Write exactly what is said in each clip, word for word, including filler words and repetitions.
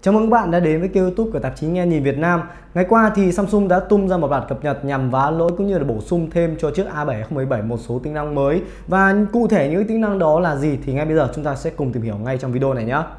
Chào mừng các bạn đã đến với kênh YouTube của tạp chí Nghe Nhìn Việt Nam. Ngày qua thì Samsung đã tung ra một loạt cập nhật nhằm vá lỗi cũng như là bổ sung thêm cho chiếc A bảy không một bảy một số tính năng mới. Và cụ thể những tính năng đó là gì thì ngay bây giờ chúng ta sẽ cùng tìm hiểu ngay trong video này nhé.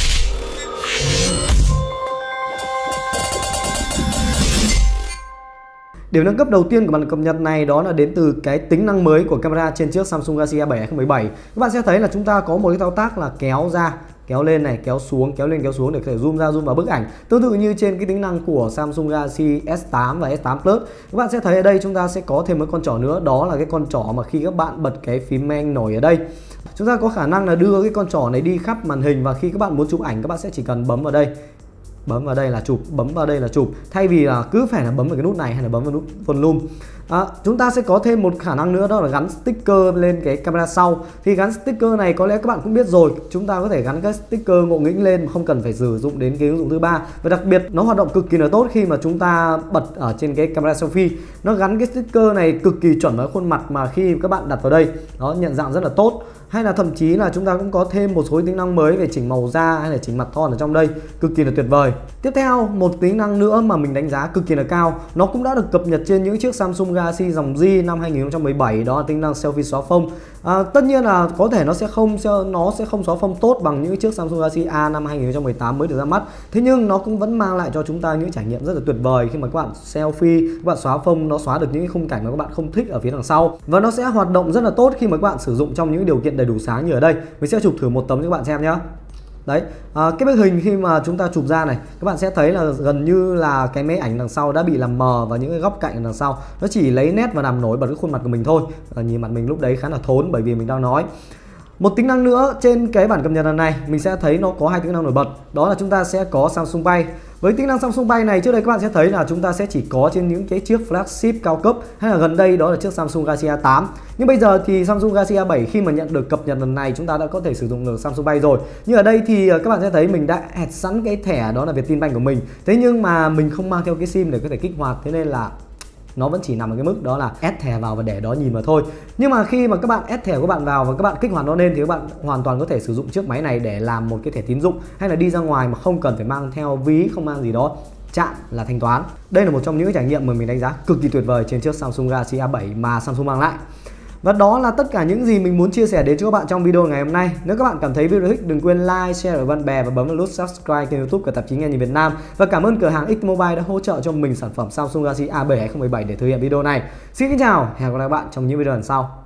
Điểm nâng cấp đầu tiên của bản cập nhật này đó là đến từ cái tính năng mới của camera trên chiếc Samsung Galaxy A bảy không một bảy. Các bạn sẽ thấy là chúng ta có một cái thao tác là kéo ra, kéo lên này, kéo xuống, kéo lên, kéo xuống để có thể zoom ra, zoom vào bức ảnh. Tương tự như trên cái tính năng của Samsung Galaxy S tám và S tám Plus. Các bạn sẽ thấy ở đây chúng ta sẽ có thêm một con trỏ nữa, đó là cái con trỏ mà khi các bạn bật cái phím nhanh nổi ở đây, chúng ta có khả năng là đưa cái con trỏ này đi khắp màn hình, và khi các bạn muốn chụp ảnh các bạn sẽ chỉ cần bấm vào đây. Bấm vào đây là chụp, bấm vào đây là chụp, thay vì là cứ phải là bấm vào cái nút này hay là bấm vào nút volume. À, chúng ta sẽ có thêm một khả năng nữa, đó là gắn sticker lên cái camera sau. Thì gắn sticker này có lẽ các bạn cũng biết rồi, chúng ta có thể gắn cái sticker ngộ nghĩnh lên mà không cần phải sử dụng đến cái ứng dụng thứ ba. Và đặc biệt nó hoạt động cực kỳ là tốt khi mà chúng ta bật ở trên cái camera selfie. Nó gắn cái sticker này cực kỳ chuẩn với khuôn mặt mà khi các bạn đặt vào đây, nó nhận dạng rất là tốt. Hay là thậm chí là chúng ta cũng có thêm một số tính năng mới về chỉnh màu da hay là chỉnh mặt thon ở trong đây, cực kỳ là tuyệt vời. Tiếp theo, một tính năng nữa mà mình đánh giá cực kỳ là cao, nó cũng đã được cập nhật trên những chiếc Samsung Galaxy dòng Z năm hai nghìn không trăm mười bảy, đó là tính năng selfie xóa phông. À, tất nhiên là có thể nó sẽ không nó sẽ không xóa phông tốt bằng những chiếc Samsung Galaxy A năm hai nghìn không trăm mười tám mới được ra mắt. Thế nhưng nó cũng vẫn mang lại cho chúng ta những trải nghiệm rất là tuyệt vời khi mà các bạn selfie, các bạn xóa phông, nó xóa được những khung cảnh mà các bạn không thích ở phía đằng sau, và nó sẽ hoạt động rất là tốt khi mà các bạn sử dụng trong những điều kiện đầy đủ sáng như ở đây. Mình sẽ chụp thử một tấm cho các bạn xem nhé. Đấy, à, cái bức hình khi mà chúng ta chụp ra này, các bạn sẽ thấy là gần như là cái máy ảnh đằng sau đã bị làm mờ và những cái góc cạnh đằng sau nó chỉ lấy nét và làm nổi bật cái khuôn mặt của mình thôi. À, nhìn mặt mình lúc đấy khá là thốn bởi vì mình đang nói. Một tính năng nữa trên cái bản cập nhật lần này mình sẽ thấy nó có hai tính năng nổi bật, đó là chúng ta sẽ có Samsung Pay. Với tính năng Samsung Pay này, trước đây các bạn sẽ thấy là chúng ta sẽ chỉ có trên những cái chiếc flagship cao cấp, hay là gần đây đó là chiếc Samsung Galaxy A tám. Nhưng bây giờ thì Samsung Galaxy A bảy khi mà nhận được cập nhật lần này, chúng ta đã có thể sử dụng được Samsung Pay rồi. Như ở đây thì các bạn sẽ thấy mình đã add sẵn cái thẻ đó là Vietinbank của mình. Thế nhưng mà mình không mang theo cái sim để có thể kích hoạt, thế nên là nó vẫn chỉ nằm ở cái mức đó là add thẻ vào và để đó nhìn vào thôi. Nhưng mà khi mà các bạn add thẻ của bạn vào và các bạn kích hoạt nó lên thì các bạn hoàn toàn có thể sử dụng chiếc máy này để làm một cái thẻ tín dụng, hay là đi ra ngoài mà không cần phải mang theo ví, không mang gì đó, chạm là thanh toán. Đây là một trong những trải nghiệm mà mình đánh giá cực kỳ tuyệt vời trên chiếc Samsung Galaxy A bảy mà Samsung mang lại. Và đó là tất cả những gì mình muốn chia sẻ đến cho các bạn trong video ngày hôm nay. Nếu các bạn cảm thấy video thích, đừng quên like, share với bạn bè và bấm vào nút subscribe kênh YouTube của tạp chí Nghe Nhìn Việt Nam. Và cảm ơn cửa hàng X Mobile đã hỗ trợ cho mình sản phẩm Samsung Galaxy A bảy không một bảy để thực hiện video này. Xin kính chào, hẹn gặp lại các bạn trong những video lần sau.